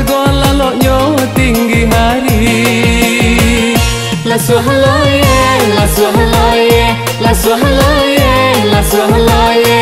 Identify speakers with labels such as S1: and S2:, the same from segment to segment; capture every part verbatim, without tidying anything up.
S1: jago laloknya tinggi hari. La suahloye, la suahloye, la suahloye, la suahloye.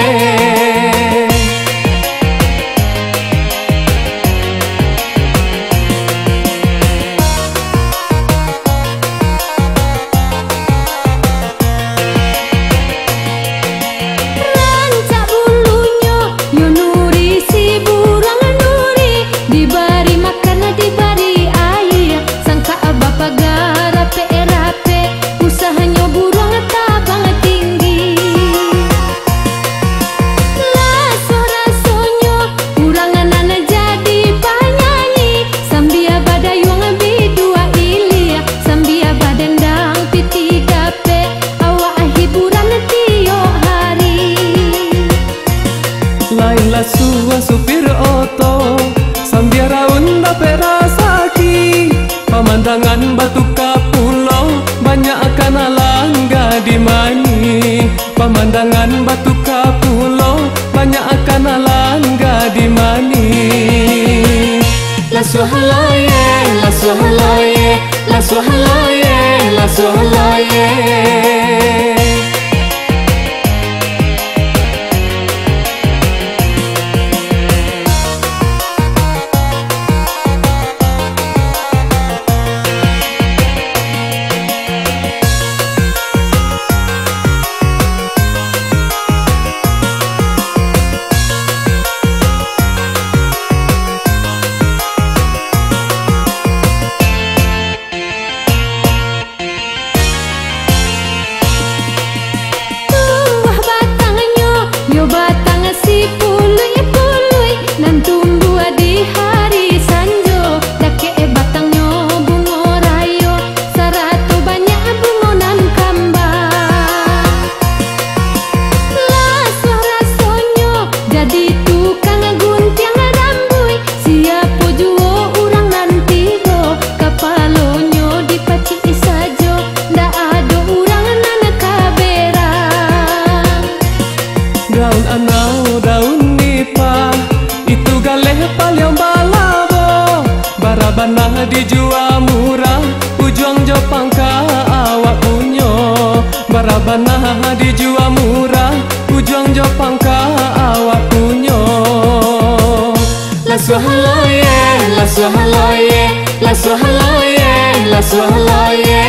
S2: Sua supir oto sambil raun dapat rasaki. Pemandangan batu kapulau banyak akan alangga di mani. Pemandangan batu kapulau banyak akan alangga di mani. La suahloye, la suahloye, la suahloye, la suahloye. Daun anau, daun nipah, itu galeh paling balabo. Barabana dijual murah, ujung jopang ka awak punyo. Barabana dijual murah, ujung jopang ka awak punyo. La suahloye, la suahloye, la suahloye, la suahloye.